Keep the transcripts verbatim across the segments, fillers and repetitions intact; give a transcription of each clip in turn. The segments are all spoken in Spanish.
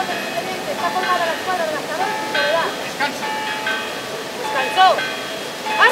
Está formada la escuadra de las cabezas y soledad. Descanso. Descansó. ¡Ay!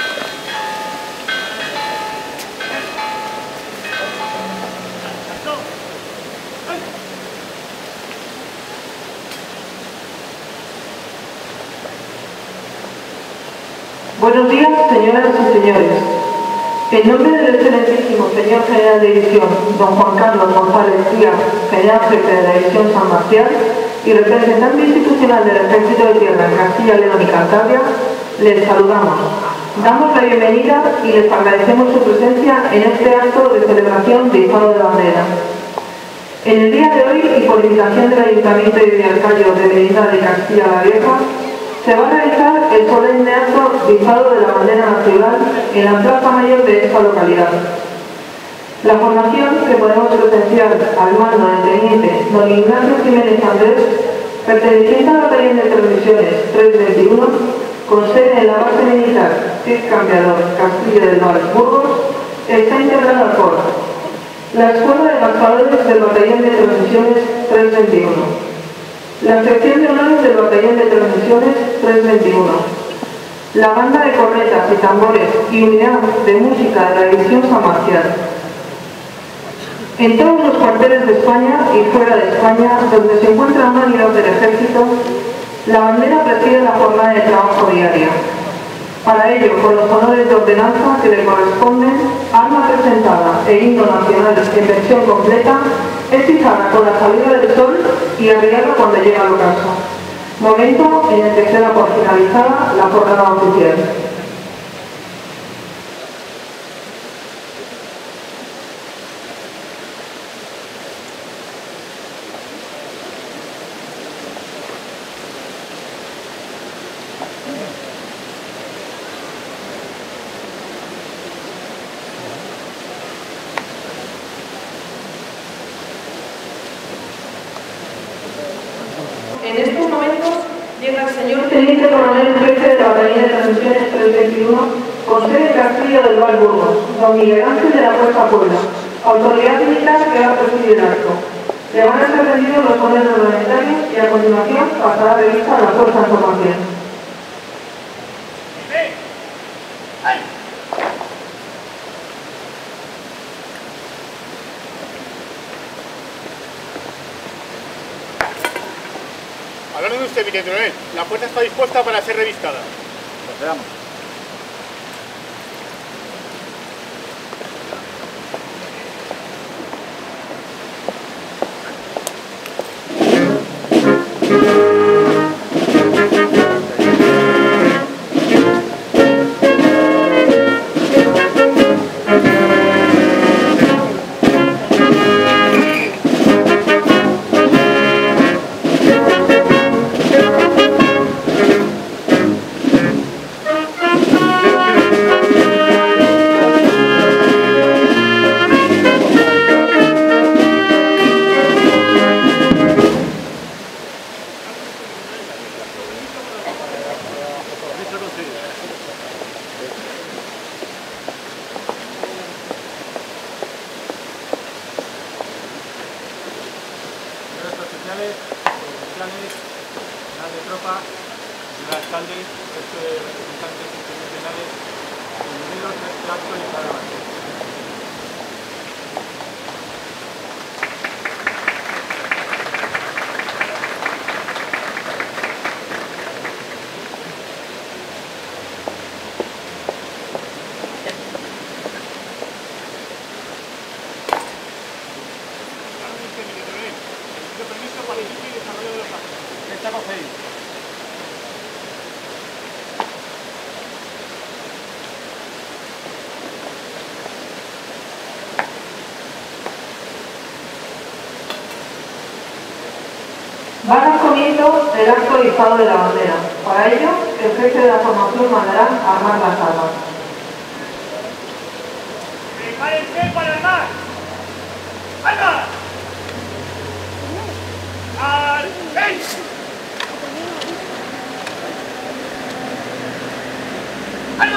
Buenos días, señoras y señores. En nombre del excelentísimo señor general de división, don Juan Carlos González Díaz, general jefe de la división San Marcial y representante institucional del Ejército de Tierra en Castilla, León y Cantabria, les saludamos. Damos la bienvenida y les agradecemos su presencia en este acto de celebración de izado de bandera. En el día de hoy, y por invitación del Ayuntamiento y del Alcalde de Medina de Castilla la Vieja, se va a realizar el solemne acto de izado de la bandera nacional en la plaza mayor de esta localidad. La formación que podemos presenciar al mando del teniente don Ignacio Jiménez Andrés, perteneciente al batallón de transmisiones trescientos veintiuno, con sede en la base militar Cid Campeador, Castillo del Val, Burgos, está integrada por la Escuela de Marchadores del batallón de transmisiones trescientos veintiuno, la sección de honores del batallón de transmisiones trescientos veintiuno, la banda de cornetas y tambores y unidad de música de la división San Marcial. En todos los cuarteles de España y fuera de España, donde se encuentran una unidad del ejército, la bandera preside la jornada de trabajo diaria. Para ello, con los honores de ordenanza que le corresponden, arma presentada e himno nacional en versión completa, es izada con la salida del sol y arriada cuando llega el ocaso, momento en el que se da por finalizada la jornada oficial. En estos momentos llega el señor teniente coronel jefe de la batallón de transmisiones trescientos veintiuno con sede en Castillo del Val, Burgos, don Miguel Ángel de la Fuerza Puebla, autoridad militar que va a presidir el acto. Le van a ser rendidos los honores reglamentarios y a continuación pasará revista a la fuerza en formación. Hablando de usted, mi coronel, la fuerza está dispuesta para ser revistada. Procedamos. oficiales, oficiales, general de tropa, señor alcalde, resto de representantes institucionales, bienvenidos a este acto y para la Va a dar comienzo el acto de izado de la bandera. Para ello, el jefe de la formación mandará a armar las armas. ¡Prepárense para armar! ¡Arma! ¡Al seis! ¡Arma!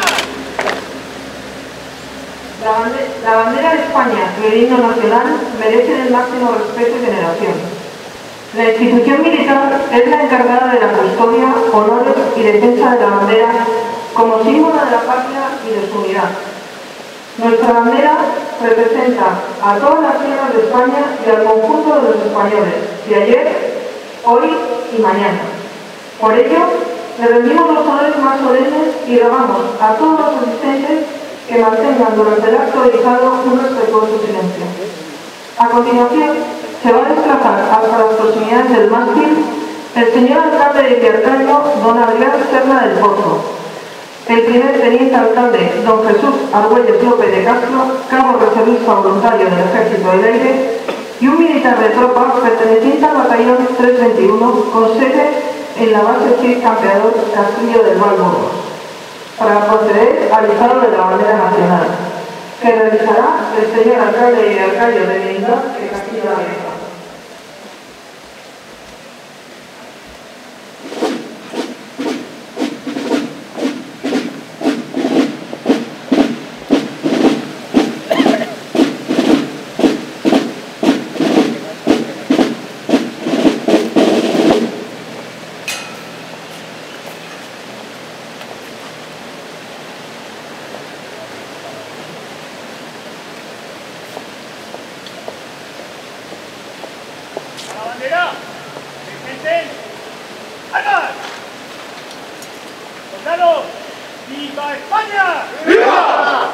La bandera, la bandera de España y el himno nacional merecen el máximo respeto y veneración. La institución militar es la encargada de la custodia, honores y defensa de la bandera como símbolo de la patria y de su unidad. Nuestra bandera representa a todas las tierras de España y al conjunto de los españoles, de ayer, hoy y mañana. Por ello, le rendimos los honores más solemnes y rogamos a todos los asistentes que mantengan durante el acto dedicado un respetuoso silencio. A continuación, se va a desplazar hasta las proximidades del mástil el señor alcalde de Villarcayo, don Adrián Serna del Pozo, el primer teniente alcalde, don Jesús Argüelles López de Castro, cabo reservista voluntario del Ejército del Aire, y un militar de tropa perteneciente al batallón trescientos veintiuno con sede en la base Cid Campeador Castillo del Val Burgos, para proceder al izado de la bandera nacional, que realizará el señor alcalde de Villarcayo de Medina de Castilla-La Vieja. ¡Viva España! ¡Viva!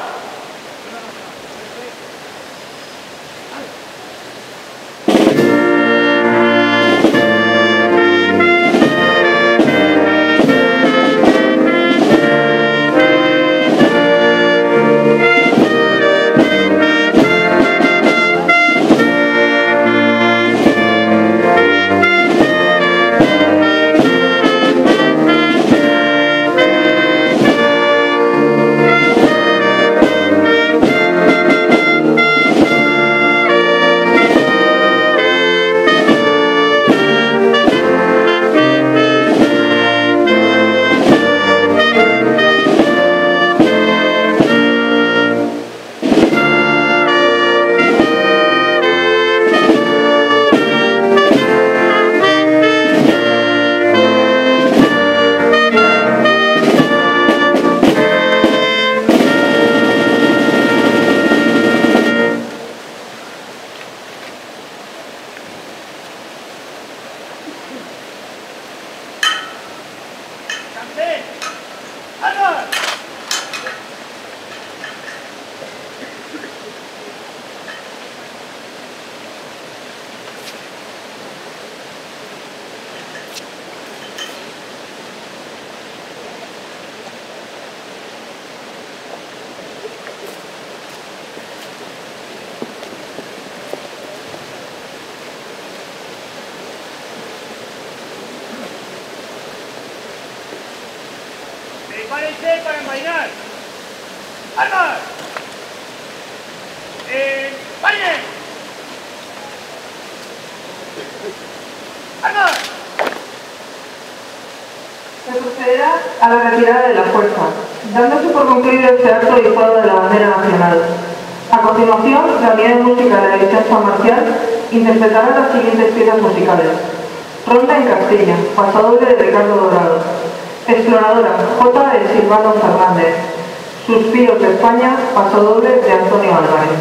Prepárense para envainar. ¡Armas! ¡Envainen! ¡Armas! Se procederá a la retirada de la fuerza, dándose por concluido este acto de izado de la bandera nacional. A continuación, la unidad de música de la División San Marcial interpretará las siguientes piezas musicales: Ronda en Castilla, Pasodoble de Ricardo Dorado; Exploradora, J de Silvano Fernández; Suspiros de España, Pasodoble de Antonio Álvarez.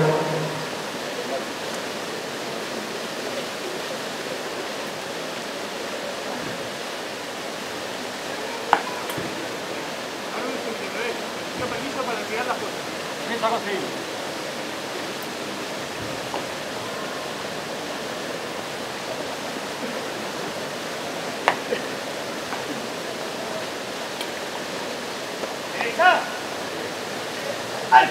Permiso para retirar la fuerza. Está conseguido. ¡Derecha! ¡Al!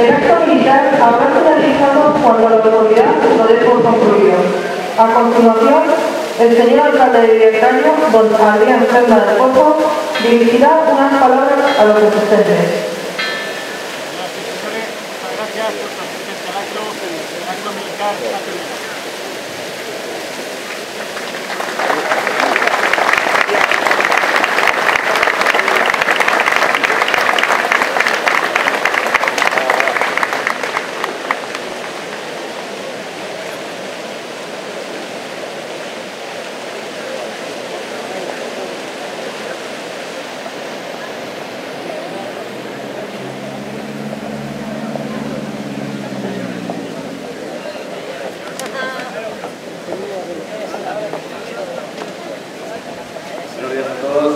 El acto militar habrá finalizado cuando la autoridad lo dé por concluido. A continuación, el señor alcalde de Villacaño, don Adrián Cerda del Pozo, dirigirá unas palabras a los asistentes. Gracias por su asistencia al acto. El acto militar ha terminado. Buenos días a todos.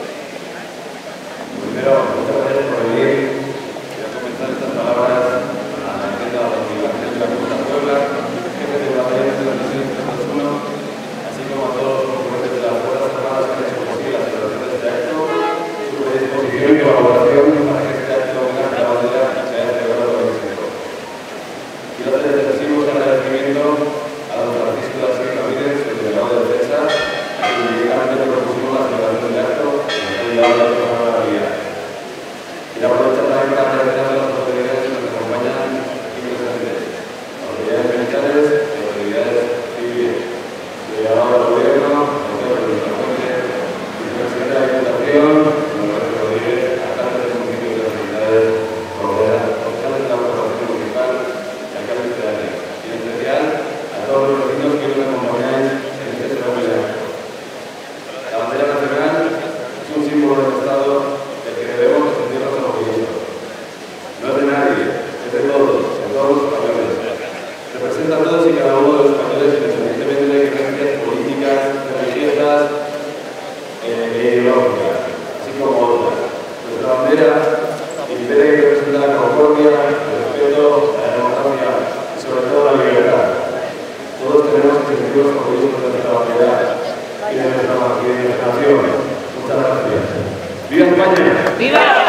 Primero, muchas gracias por venir. Voy a comenzar estas palabras a la gente de la comunicación de la Junta de Puebla, jefe de batallones de la misión tres dos uno, así como a todos los componentes de las Fuerzas Armadas que han hecho posible la celebración de este acto, su predisposición y colaboración para que este acto venga a la bandera y se haya celebrado con éxito. Quiero hacer desde aquí un agradecimiento a don Francisco de la Sierra Ramírez, el delegado de defensa, a quien directamente propusimos la celebración del acto y nos ha ayudado a la maravilla. Quiero aprovechar también para agradecer a las autoridades que nos acompañan aquí presentes, autoridades militares y autoridades civiles, delegado del gobierno, autor de nuestra fuente, vicepresidente de la Diputación, don Roberto Rodríguez, alcalde del municipio de las Unidades Correas, oficiales de la Corporación Municipal y alcaldes de área, y en especial a todos los vecinos que nos acompañan en este ceremonia. La bandera nacional es un símbolo del Estado del que debemos sentirnos orgullosos. No es de nadie, es de todos, de todos los españoles. Representa a todos y cada uno de los españoles independientemente de creencias políticas, religiosas e ideológicas, así como otras. Nuestra bandera impide que representa la concordia, el respeto, la democracia y sobre todo la libertad. Todos tenemos que sentirnos orgullosos de nuestra bandera y de nuestra nación. Muchas gracias. ¡Viva España! ¡Viva!